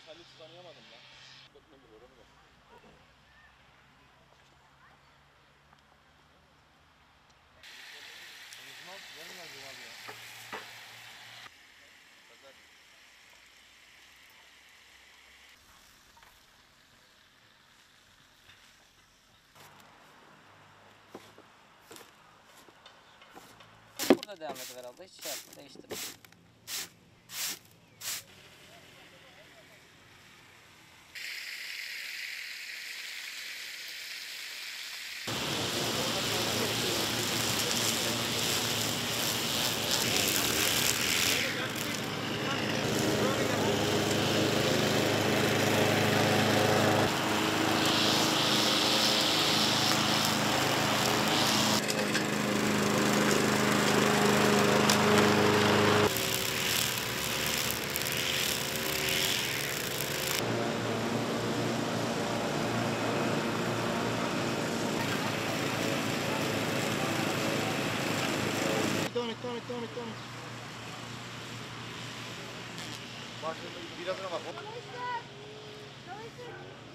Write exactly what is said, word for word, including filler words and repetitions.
Halit'i tanıyamadım lan. Dökmedi oranı da. Konuşmaz, benim yazıyor abi ya. Pazar. Burada devam eder herhalde. Hiç şey yapma, değiştirme. Devam et, devam et, devam et, devam et. Başında birazına bak. Çalıştır. Çalıştır.